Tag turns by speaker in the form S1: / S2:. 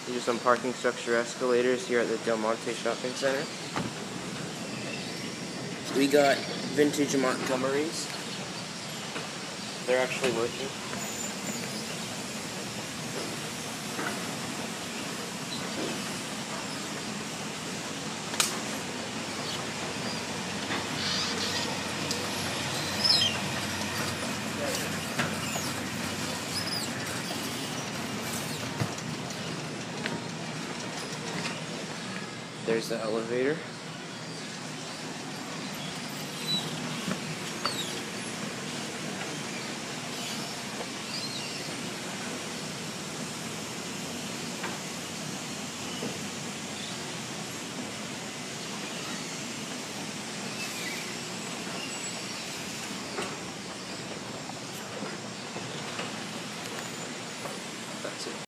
S1: These are some parking structure escalators here at the Monte shopping center. We got vintage Montgomerys. They're actually working. There's the elevator.